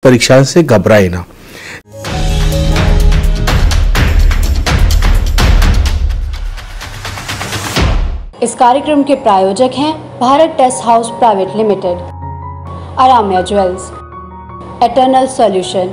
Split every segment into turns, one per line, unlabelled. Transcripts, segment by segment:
परीक्षा से घबराए ना।
इस कार्यक्रम के प्रायोजक हैं Bharat test house private limited, Aramya jewels, eternal solution.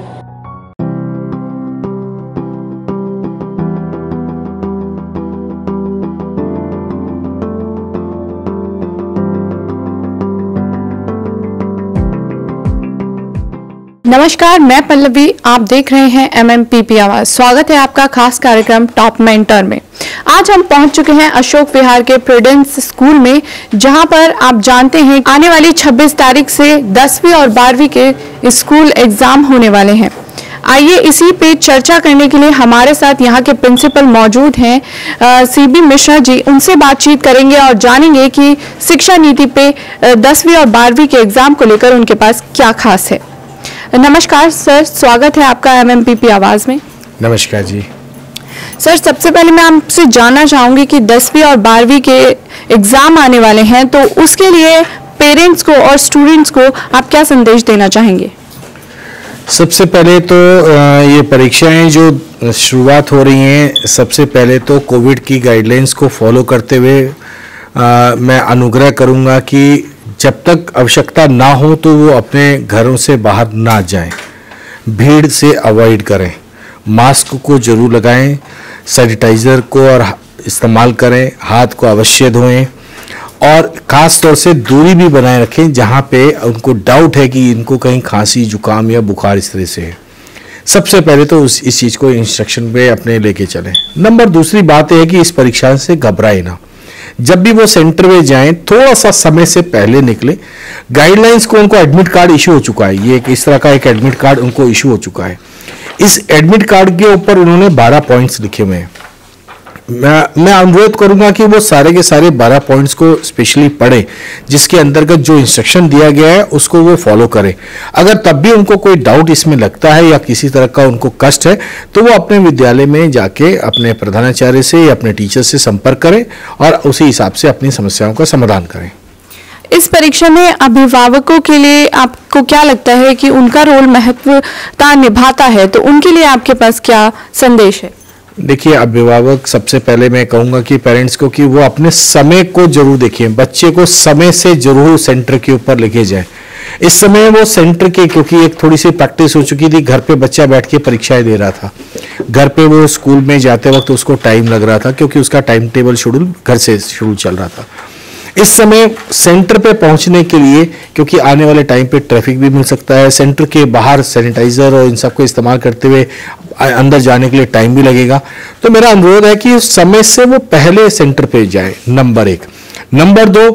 नमस्कार, मैं पल्लवी, आप देख रहे हैं MMPP आवाज। स्वागत है आपका खास कार्यक्रम टॉप मेंटर में। आज हम पहुंच चुके हैं अशोक विहार के प्रूडेंस स्कूल में, जहां पर आप जानते हैं आने वाली 26 तारीख से 10वीं और 12वीं के स्कूल एग्जाम होने वाले हैं। आइए इसी पे चर्चा करने के लिए हमारे साथ यहाँ के प्रिंसिपल मौजूद हैं CB मिश्रा जी। उनसे बातचीत करेंगे और जानेंगे कि शिक्षा नीति पे 10वीं और 12वीं के एग्जाम को लेकर उनके पास क्या खास है। नमस्कार सर, स्वागत है आपका MMPP आवाज में।
नमस्कार जी।
सर, सबसे पहले मैं आपसे जानना चाहूंगी कि 10वीं और 12वीं के एग्जाम आने वाले हैं, तो उसके लिए पेरेंट्स को और स्टूडेंट्स को आप क्या संदेश देना चाहेंगे?
सबसे पहले तो ये परीक्षाएं जो शुरुआत हो रही हैं, सबसे पहले तो कोविड की गाइडलाइंस को फॉलो करते हुए मैं अनुग्रह करूंगा कि जब तक आवश्यकता ना हो तो वो अपने घरों से बाहर ना जाएं, भीड़ से अवॉइड करें, मास्क को जरूर लगाएं, सैनिटाइज़र को और इस्तेमाल करें, हाथ को अवश्य धोएं और ख़ास तौर से दूरी भी बनाए रखें जहां पे उनको डाउट है कि इनको कहीं खांसी, जुकाम या बुखार इस तरह से है। सबसे पहले तो इस चीज़ को इंस्ट्रक्शन पे अपने लेके चलें। नंबर दूसरी बात है कि इस परीक्षा से घबराए ना। जब भी वो सेंटर में जाएं थोड़ा सा समय से पहले निकले। गाइडलाइंस को उनको एडमिट कार्ड इशू हो चुका है, ये इस तरह का एक एडमिट कार्ड उनको इशू हो चुका है। इस एडमिट कार्ड के ऊपर उन्होंने 12 पॉइंट्स लिखे हुए हैं। मैं अनुरोध करूंगा कि वो सारे के सारे 12 पॉइंट्स को स्पेशली पढ़े, जिसके अंतर्गत जो इंस्ट्रक्शन दिया गया है उसको वो फॉलो करें। अगर तब भी उनको कोई डाउट इसमें लगता है या किसी तरह का उनको कष्ट है तो वो अपने विद्यालय में जाके अपने प्रधानाचार्य से या अपने टीचर से संपर्क करें और उसी हिसाब से अपनी समस्याओं का समाधान करें।
इस परीक्षा में अभिभावकों के लिए आपको क्या लगता है कि उनका रोल महत्वता निभाता है, तो उनके लिए आपके पास क्या संदेश है?
देखिए, अभिभावक सबसे पहले मैं कहूँगा कि पेरेंट्स को कि वो अपने समय को जरूर देखें, बच्चे को समय से जरूर सेंटर के ऊपर लेके जाएं। इस समय वो सेंटर के, क्योंकि एक थोड़ी सी प्रैक्टिस हो चुकी थी, घर पे बच्चा बैठ के परीक्षाएं दे रहा था, घर पे वो स्कूल में जाते वक्त उसको टाइम लग रहा था क्योंकि उसका टाइम टेबल शेड्यूल घर से शुरू चल रहा था। इस समय सेंटर पे पहुंचने के लिए, क्योंकि आने वाले टाइम पे ट्रैफिक भी मिल सकता है, सेंटर के बाहर सैनिटाइजर और इन सब को इस्तेमाल करते हुए अंदर जाने के लिए टाइम भी लगेगा, तो मेरा अनुरोध है कि समय से वो पहले सेंटर पे जाए। नंबर 1। नंबर 2,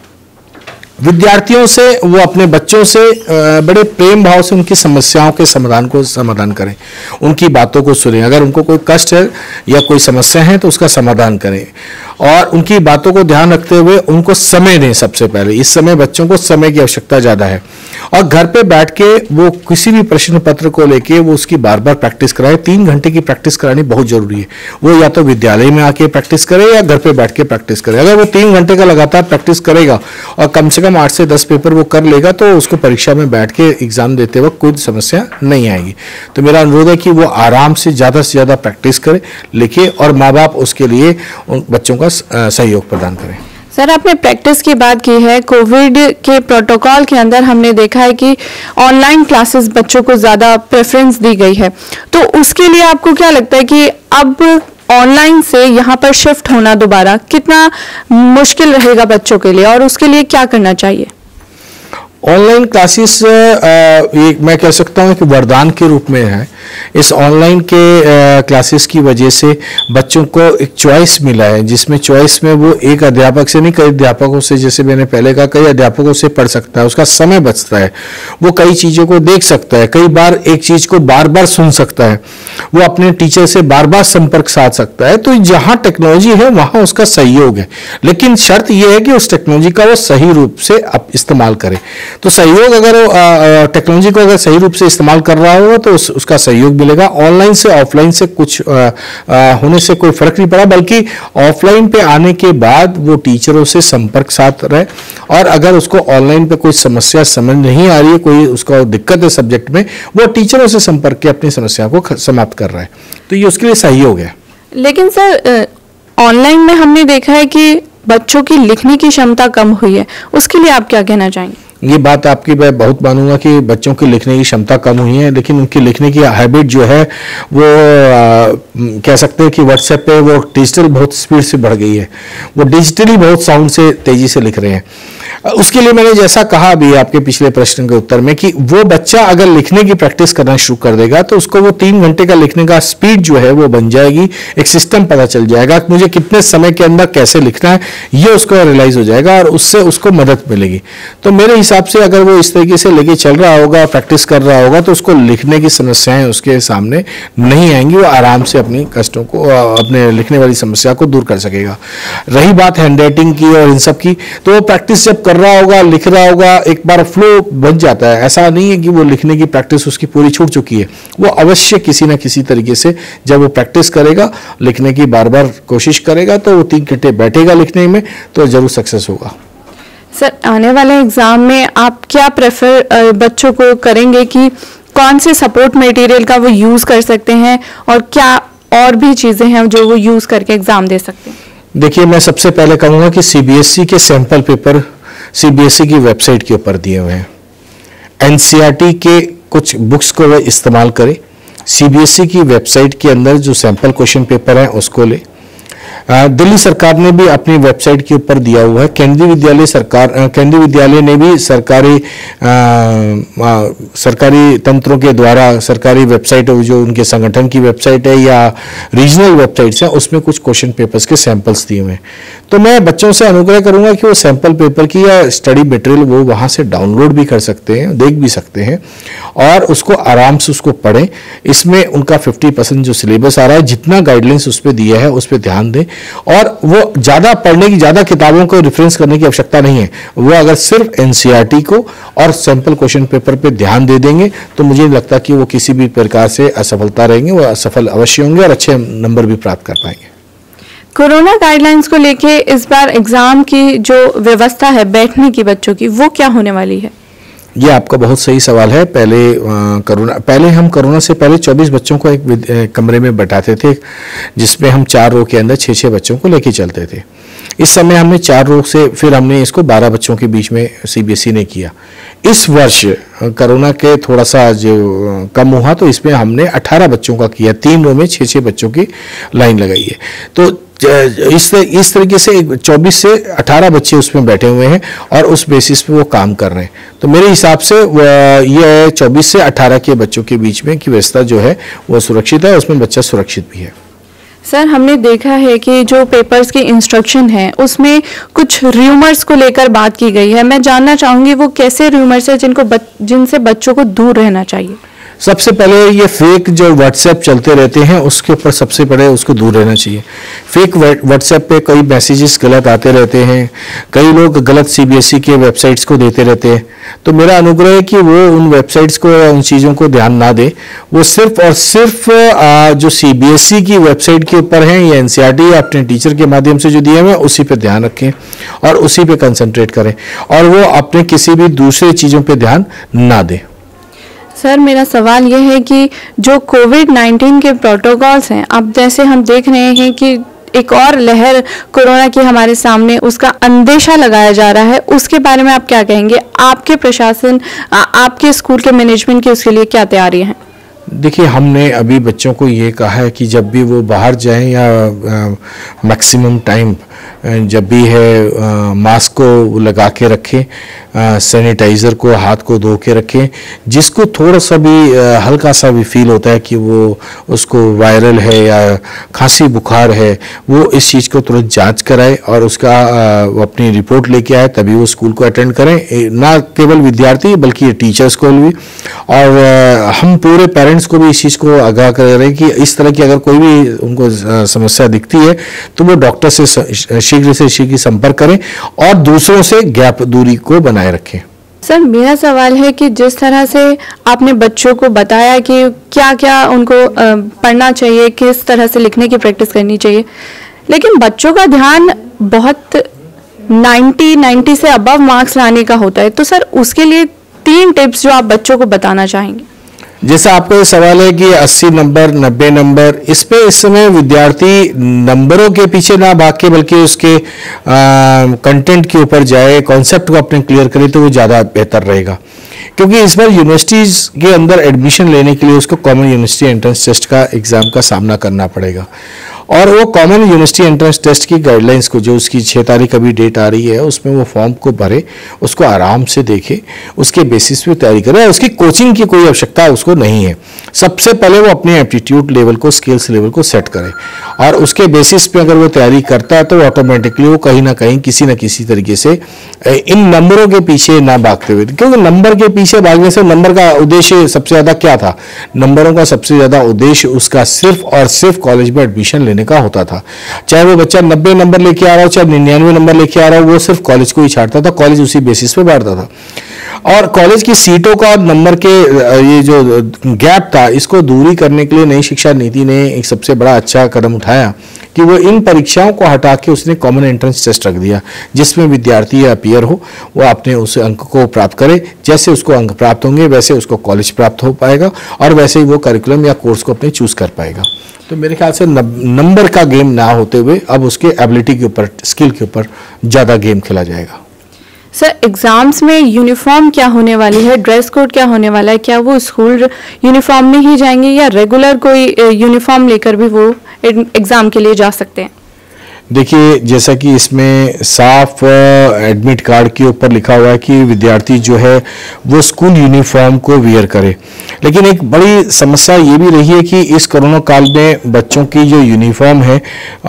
विद्यार्थियों से, वो अपने बच्चों से बड़े प्रेम भाव से उनकी समस्याओं के समाधान करें, उनकी बातों को सुनें। अगर उनको कोई कष्ट है या कोई समस्या है तो उसका समाधान करें और उनकी बातों को ध्यान रखते हुए उनको समय दें। सबसे पहले इस समय बच्चों को समय की आवश्यकता ज़्यादा है और घर पे बैठ के वो किसी भी प्रश्न पत्र को लेके वो उसकी बार बार प्रैक्टिस कराए। 3 घंटे की प्रैक्टिस करानी बहुत जरूरी है। वो या तो विद्यालय में आके प्रैक्टिस करे या घर पे बैठ के प्रैक्टिस करे। अगर वो 3 घंटे का लगातार प्रैक्टिस करेगा और कम से कम 8 से 10 पेपर वो कर लेगा तो उसको परीक्षा में बैठ के एग्जाम देते वक्त कोई समस्या नहीं आएगी। तो मेरा अनुरोध है कि वो आराम से ज़्यादा प्रैक्टिस करे, लिखे और माँ बाप उसके लिए उन बच्चों का सहयोग प्रदान करें।
सर, आपने प्रैक्टिस की बात की है। कोविड के प्रोटोकॉल के अंदर हमने देखा है कि ऑनलाइन क्लासेस बच्चों को ज़्यादा प्रेफरेंस दी गई है, तो उसके लिए आपको क्या लगता है कि अब ऑनलाइन से यहाँ पर शिफ्ट होना दोबारा कितना मुश्किल रहेगा बच्चों के लिए और उसके लिए क्या करना चाहिए?
ऑनलाइन क्लासेस मैं कह सकता हूँ कि वरदान के रूप में है। इस ऑनलाइन के क्लासेस की वजह से बच्चों को एक चॉइस मिला है, जिसमें चॉइस में वो एक अध्यापक से नहीं, कई अध्यापकों से, जैसे मैंने पहले कहा, कई अध्यापकों से पढ़ सकता है। उसका समय बचता है, वो कई चीज़ों को देख सकता है, कई बार एक चीज़ को बार बार सुन सकता है, वो अपने टीचर से बार बार संपर्क साध सकता है। तो जहाँ टेक्नोलॉजी है वहाँ उसका सहयोग है, लेकिन शर्त यह है कि उस टेक्नोलॉजी का वो सही रूप से इस्तेमाल करे। तो सहयोग अगर टेक्नोलॉजी को अगर सही रूप से इस्तेमाल कर रहा होगा तो उसका सहयोग मिलेगा। ऑनलाइन से ऑफलाइन से कुछ होने से कोई फर्क नहीं पड़ा, बल्कि ऑफलाइन पे आने के बाद वो टीचरों से संपर्क साथ रहे, और अगर उसको ऑनलाइन पे कोई समस्या समझ नहीं आ रही है, कोई उसका दिक्कत है सब्जेक्ट में, वो टीचरों से संपर्क के अपनी समस्या को समाप्त कर रहा है। तो ये उसके लिए सहयोग है।
लेकिन सर ऑनलाइन में हमने देखा है कि बच्चों की लिखने की क्षमता कम हुई है, उसके लिए आप क्या कहना चाहेंगे?
ये बात आपकी मैं बहुत मानूंगा कि बच्चों की लिखने की क्षमता कम हुई है, लेकिन उनकी लिखने की हैबिट जो है वो कह सकते हैं कि व्हाट्सएप पे वो डिजिटल बहुत स्पीड से बढ़ गई है, वो डिजिटली बहुत साउंड से तेजी से लिख रहे हैं। उसके लिए मैंने जैसा कहा अभी आपके पिछले प्रश्न के उत्तर में कि वो बच्चा अगर लिखने की प्रैक्टिस करना शुरू कर देगा तो उसको वो 3 घंटे का लिखने का स्पीड जो है वो बन जाएगी, एक सिस्टम पता चल जाएगा कि मुझे कितने समय के अंदर कैसे लिखना है, ये उसको रियलाइज हो जाएगा और उससे उसको मदद मिलेगी। तो मेरे हिसाब से अगर वो इस तरीके से लेके चल रहा होगा, प्रैक्टिस कर रहा होगा, तो उसको लिखने की समस्याएं उसके सामने नहीं आएंगी, वो आराम से अपनी कष्टों को, अपने लिखने वाली समस्या को दूर कर सकेगा। रही बात हैंड राइटिंग की और इन सब की, तो वो प्रैक्टिस जब कर रहा होगा, लिख रहा होगा, एक बार फ्लो बन जाता है। ऐसा नहीं है कि वो लिखने की प्रैक्टिस उसकी पूरी छूट चुकी है, वो अवश्य किसी ना किसी तरीके से जब वो प्रैक्टिस करेगा, लिखने की बार बार कोशिश करेगा, तो वो 3 घंटे बैठेगा लिखने में तो जरूर सक्सेस होगा।
सर आने वाले एग्जाम में आप क्या प्रेफर बच्चों को करेंगे कि कौन से सपोर्ट मटेरियल का वो यूज कर सकते हैं और क्या और भी चीजें हैं जो वो यूज करके एग्जाम दे सकते हैं?
देखिए, मैं सबसे पहले कहूँगा कि सीबीएसई के सैंपल पेपर सीबीएसई की वेबसाइट के ऊपर दिए हुए हैं। एनसीईआरटी के कुछ बुक्स को वह इस्तेमाल करें। सीबीएसई की वेबसाइट के अंदर जो सैंपल क्वेश्चन पेपर हैं उसको ले। दिल्ली सरकार ने भी अपनी वेबसाइट के ऊपर दिया हुआ है। केंद्रीय विद्यालय ने भी सरकारी तंत्रों के द्वारा सरकारी वेबसाइट, जो उनके संगठन की वेबसाइट है या रीजनल वेबसाइट्स हैं, उसमें कुछ क्वेश्चन पेपर्स के सैंपल्स दिए हुए हैं। तो मैं बच्चों से अनुग्रह करूंगा कि वो सैंपल पेपर की या स्टडी मटेरियल वो वहां से डाउनलोड भी कर सकते हैं, देख भी सकते हैं और उसको आराम से उसको पढ़ें। इसमें उनका 50% जो सिलेबस आ रहा है, जितना गाइडलाइंस उस पर दिया है उस पर ध्यान दें, और वो ज्यादा पढ़ने की, ज्यादा किताबों को रेफरेंस करने की आवश्यकता नहीं है। वो अगर सिर्फ एनसीईआरटी को और सैंपल क्वेश्चन पेपर पे ध्यान दे देंगे तो मुझे नहीं लगता कि वो किसी भी प्रकार से असफलता रहेंगे, वो असफल अवश्य होंगे और अच्छे नंबर भी प्राप्त कर पाएंगे।
कोरोना गाइडलाइंस को लेके इस बार एग्जाम की जो व्यवस्था है बैठने की बच्चों की, वो क्या होने वाली है?
ये आपका बहुत सही सवाल है। पहले हम कोरोना से पहले 24 बच्चों को एक कमरे में बैठाते थे, जिसमें हम 4 रो के अंदर 6-6 बच्चों को लेके चलते थे। इस समय हमने 4 रो से फिर हमने इसको 12 बच्चों के बीच में सीबीएसई ने किया। इस वर्ष कोरोना के थोड़ा सा जो कम हुआ तो इसमें हमने 18 बच्चों का किया, 3 रो में 6-6 बच्चों की लाइन लगाई है। तो इस तरीके से 24 से 18 बच्चे उसमें बैठे हुए हैं और उस बेसिस पे वो काम कर रहे हैं। तो मेरे हिसाब से ये 24 से 18 के बच्चों के बीच में की व्यवस्था जो है वो सुरक्षित है, उसमें बच्चा सुरक्षित भी है।
सर हमने देखा है कि जो पेपर्स के इंस्ट्रक्शन हैं उसमें कुछ र्यूमर्स को लेकर बात की गई है। मैं जानना चाहूंगी वो कैसे र्यूमर्स है जिनसे बच्चों को दूर रहना चाहिए?
सबसे पहले ये फेक जो व्हाट्सएप चलते रहते हैं उसके ऊपर सबसे पहले उसको दूर रहना चाहिए। फेक व्हाट्सएप पे कई मैसेजेस गलत आते रहते हैं, कई लोग गलत सीबीएसई के वेबसाइट्स को देते रहते हैं। तो मेरा अनुग्रह है कि वो उन वेबसाइट्स को या उन चीज़ों को ध्यान ना दे, वो सिर्फ और सिर्फ जो सीबीएसई की वेबसाइट के ऊपर हैं या एनसीईआरटी या अपने टीचर के माध्यम से जो दिए हुए हैं उसी पे ध्यान रखें और उसी पे कंसंट्रेट करें और वो अपने किसी भी दूसरे चीज़ों पे ध्यान ना दें।
सर मेरा सवाल यह है कि जो कोविड-19 के प्रोटोकॉल्स हैं, अब जैसे हम देख रहे हैं कि एक और लहर कोरोना की हमारे सामने, उसका अंदेशा लगाया जा रहा है, उसके बारे में आप क्या कहेंगे? आपके प्रशासन, आपके स्कूल के मैनेजमेंट की उसके लिए क्या तैयारी है?
देखिए, हमने अभी बच्चों को ये कहा है कि जब भी वो बाहर जाएं या मैक्सिमम टाइम जब भी है मास्क को लगा के रखें, सैनिटाइज़र को हाथ को धो के रखें। जिसको थोड़ा सा भी हल्का सा भी फील होता है कि वो उसको वायरल है या खांसी बुखार है, वो इस चीज़ को तुरंत जांच कराए और उसका अपनी रिपोर्ट लेके आए, तभी वो स्कूल को अटेंड करें। ना केवल विद्यार्थी बल्कि टीचर्स को भी, और हम पूरे पेरेंट्स को भी इस चीज़ को आगाह कर रहे हैं कि इस तरह की अगर कोई भी उनको समस्या दिखती है तो वो डॉक्टर से शीघ्र से शीघ्र संपर्क करें और दूसरों से गैप दूरी को बनाए रखें।
सर मेरा सवाल है कि जिस तरह से आपने बच्चों को बताया कि क्या क्या उनको पढ़ना चाहिए, किस तरह से लिखने की प्रैक्टिस करनी चाहिए, लेकिन बच्चों का ध्यान बहुत 90 से अबव मार्क्स लाने का होता है, तो सर उसके लिए 3 टिप्स जो आप बच्चों को बताना चाहेंगे।
जैसा आपका ये सवाल है कि 80 नंबर 90 नंबर, इस पे इस समय विद्यार्थी नंबरों के पीछे ना भाग के बल्कि उसके कंटेंट के ऊपर जाए, कॉन्सेप्ट को अपने क्लियर करे तो वो ज़्यादा बेहतर रहेगा। क्योंकि इस बार यूनिवर्सिटीज़ के अंदर एडमिशन लेने के लिए उसको कॉमन यूनिवर्सिटी एंट्रेंस टेस्ट का एग्ज़ाम का सामना करना पड़ेगा, और वो कॉमन यूनिवर्सिटी एंट्रेंस टेस्ट की गाइडलाइंस को, जो उसकी 6 तारीख अभी डेट आ रही है, उसमें वो फॉर्म को भरे, उसको आराम से देखे, उसके बेसिस पे तैयारी करे। उसकी कोचिंग की कोई आवश्यकता उसको नहीं है। सबसे पहले वो अपने एप्टीट्यूड लेवल को, स्किल्स लेवल को सेट करे, और उसके बेसिस पे अगर वो तैयारी करता है तो ऑटोमेटिकली वो कहीं ना कहीं किसी न किसी तरीके से इन नंबरों के पीछे ना भागते हुए, क्योंकि नंबर के पीछे भागने से नंबर का उद्देश्य सबसे ज़्यादा क्या था, नंबरों का सबसे ज़्यादा उद्देश्य उसका सिर्फ और सिर्फ कॉलेज में एडमिशन लेने का होता था। चाहे वो बच्चा 90 नंबर लेके आ रहा हो, चाहे 99 नंबर लेके आ रहा हो, वो सिर्फ कॉलेज को ही छाड़ता था, कॉलेज उसी बेसिस पे बांटता था। और कॉलेज की सीटों का नंबर के ये जो गैप था, इसको दूरी करने के लिए नई शिक्षा नीति ने एक सबसे बड़ा अच्छा कदम उठाया कि वो इन परीक्षाओं को हटा के उसने कॉमन एंट्रेंस टेस्ट रख दिया, जिसमें विद्यार्थी या पीयर हो वो अपने उस अंक को प्राप्त करे। जैसे उसको अंक प्राप्त होंगे वैसे उसको कॉलेज प्राप्त हो पाएगा, और वैसे ही वो करिकुलम या कोर्स को अपने चूज कर पाएगा। तो मेरे ख्याल से नंबर का गेम ना होते हुए अब उसके एबिलिटी के ऊपर, स्किल के ऊपर ज़्यादा गेम खेला जाएगा।
सर एग्जाम्स में यूनिफॉर्म क्या होने वाली है, ड्रेस कोड क्या होने वाला है, क्या वो स्कूल यूनिफॉर्म में ही जाएंगे या रेगुलर कोई यूनिफॉर्म लेकर भी वो एग्जाम के लिए जा सकते हैं?
देखिए, जैसा कि इसमें साफ एडमिट कार्ड के ऊपर लिखा हुआ है कि विद्यार्थी जो है वो स्कूल यूनिफॉर्म को वियर करे, लेकिन एक बड़ी समस्या ये भी रही है कि इस कोरोना काल में बच्चों की जो यूनिफॉर्म है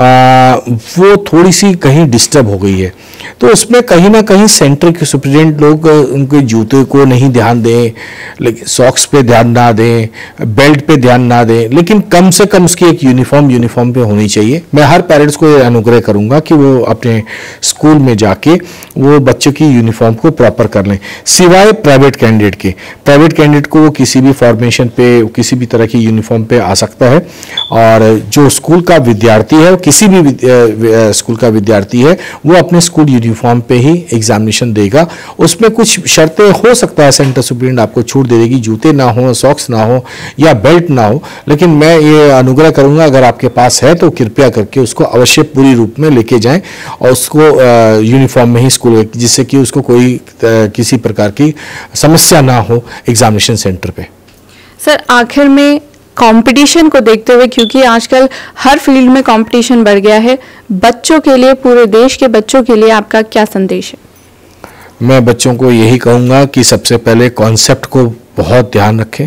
वो थोड़ी सी कहीं डिस्टर्ब हो गई है। तो उसमें कहीं ना कहीं सेंटर के सुप्रिटेंडेंट लोग उनके जूते को नहीं ध्यान दें, लेकिन सॉक्स पे ध्यान ना दें, बेल्ट पे ध्यान ना दें, लेकिन कम से कम उसकी एक यूनिफॉर्म पे होनी चाहिए। मैं हर पेरेंट्स को अनुग्रह करूंगा कि वो अपने स्कूल में जाके वो बच्चों की यूनिफॉर्म को प्रॉपर कर लें, सिवाय प्राइवेट कैंडिडेट के। प्राइवेट कैंडिडेट को वो किसी भी फॉर्मेशन पे, किसी भी तरह की यूनिफॉर्म पे आ सकता है, और जो स्कूल का विद्यार्थी है, किसी भी स्कूल का विद्यार्थी है, वो अपने स्कूल यूनिफॉर्म पे ही एग्जामिनेशन देगा। उसमें कुछ शर्तें हो सकता है सेंटर सुप्रिटेंडेंट आपको छूट दे देगी, जूते ना हो, सॉक्स ना हो या बेल्ट ना हो, लेकिन मैं ये अनुग्रह करूंगा अगर आपके पास है तो कृपया करके उसको अवश्य पूरी रूप में लेके जाएं और उसको यूनिफॉर्म में ही स्कूल, जिससे कि उसको कोई किसी प्रकार की समस्या ना हो एग्जामिनेशन सेंटर पे।
सर आखिर में कंपटीशन को देखते हुए, क्योंकि आजकल हर फील्ड में कंपटीशन बढ़ गया है, बच्चों के लिए, पूरे देश के बच्चों के लिए आपका क्या संदेश है?
मैं बच्चों को यही कहूँगा कि सबसे पहले कॉन्सेप्ट को बहुत ध्यान रखें,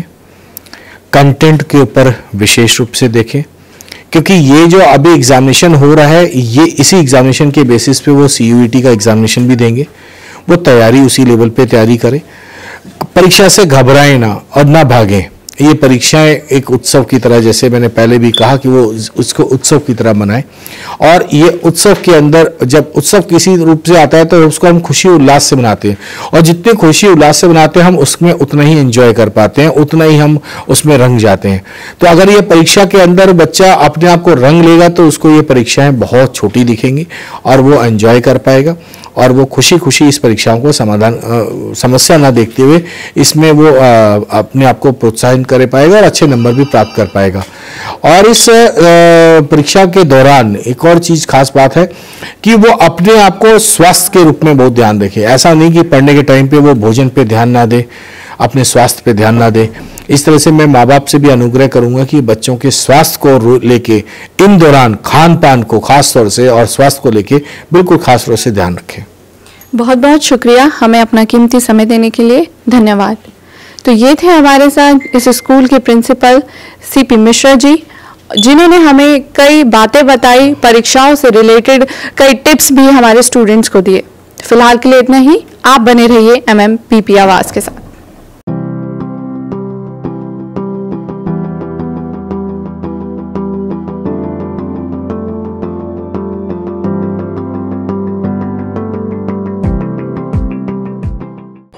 कंटेंट के ऊपर विशेष रूप से देखें, क्योंकि ये जो अभी एग्जामिनेशन हो रहा है, ये इसी एग्जामिनेशन के बेसिस पे वो CUET का एग्जामिनेशन भी देंगे। वो तैयारी उसी लेवल पे तैयारी करें, परीक्षा से घबराएं ना और ना भागें। ये परीक्षाएं एक उत्सव की तरह, जैसे मैंने पहले भी कहा कि वो उसको उत्सव की तरह मनाएं, और ये उत्सव के अंदर जब उत्सव किसी रूप से आता है तो उसको हम खुशी उल्लास से मनाते हैं, और जितने खुशी उल्लास से मनाते हैं हम उसमें उतना ही एंजॉय कर पाते हैं, उतना ही हम उसमें रंग जाते हैं। तो अगर ये परीक्षा के अंदर बच्चा अपने आप को रंग लेगा तो उसको ये परीक्षाएं बहुत छोटी दिखेंगी और वो एंजॉय कर पाएगा, और वो खुशी खुशी इस परीक्षाओं को समस्या ना देखते हुए इसमें वो अपने आप को प्रोत्साहित कर पाएगा और अच्छे नंबर भी प्राप्त कर पाएगा। और इस परीक्षा के दौरान एक और चीज़ खास बात है कि वो अपने आप को स्वास्थ्य के रूप में बहुत ध्यान रखे। ऐसा नहीं कि पढ़ने के टाइम पे वो भोजन पे ध्यान ना दे, अपने स्वास्थ्य पे ध्यान ना दे। इस तरह से मैं माँ बाप से भी अनुग्रह करूंगा कि बच्चों के स्वास्थ्य को लेके इन दौरान खान पान को खास तौर से और स्वास्थ्य को लेके बिल्कुल खास तौर से ध्यान रखें।
बहुत बहुत शुक्रिया हमें अपना कीमती समय देने के लिए, धन्यवाद। तो ये थे हमारे साथ इस स्कूल के प्रिंसिपल CP मिश्रा जी, जिन्होंने हमें कई बातें बताई, परीक्षाओं से रिलेटेड कई टिप्स भी हमारे स्टूडेंट्स को दिए। फिलहाल के लिए इतना ही। आप बने रहिए MMPP आवाज़ के साथ।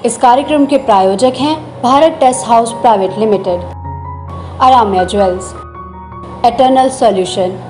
इस कार्यक्रम के प्रायोजक हैं Bharat test house private limited, Aramya jewels, eternal solution,